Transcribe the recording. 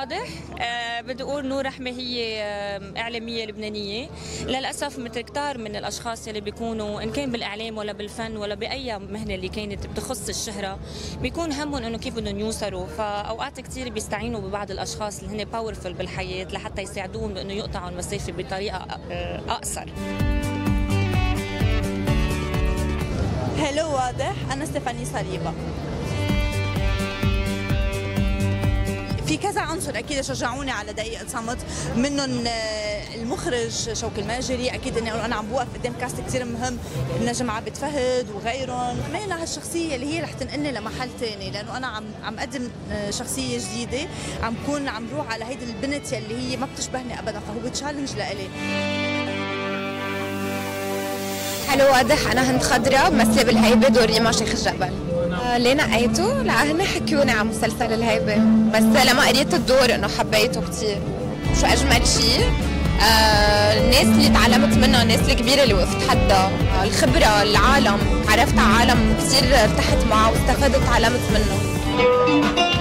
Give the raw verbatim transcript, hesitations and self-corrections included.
واضح. أه بدي أقول نور رحمة هي إعلامية لبنانية. للأسف مثل كتار من الأشخاص اللي بيكونوا إن كان بالإعلام ولا بالفن ولا بأي مهنة اللي كانت بتخص الشهرة، بيكون همهم إنه كيف بدهم يوصلوا، فأوقات كتير بيستعينوا ببعض الأشخاص اللي هن باورفل بالحياة لحتى يساعدوهم بإنه يقطعوا المسافة بطريقة أقصر. هلو واضح، أنا ستيفاني صليبة. في كذا عنصر اكيد شجعوني على دقيقه صمت، منهم المخرج شوقي الماجري، اكيد اني انا عم بوقف قدام كاست كثير مهم، النجم عابد فهد وغيرهم. ميلة هالشخصيه اللي هي رح تنقلني لمحل ثاني، لانه انا عم عم اقدم شخصيه جديده، عم بكون عم بروح على هيدي البنت يلي هي ما بتشبهني ابدا، فهو تشالنج لإلي. هلو واضح، أنا هند خضرا ممثلة بالهيبة دور ريما شيخ الجبل. ليه نقيته؟ لأهن حكيوني عن مسلسل الهيبة، بس لما قريت الدور إنه حبيته كتير. شو أجمل شيء؟ آه الناس اللي تعلمت منها، الناس الكبيرة اللي وقفت حدها، الخبرة، العالم، عرفت على عالم كتير ارتحت معه واستفدت وتعلمت منه.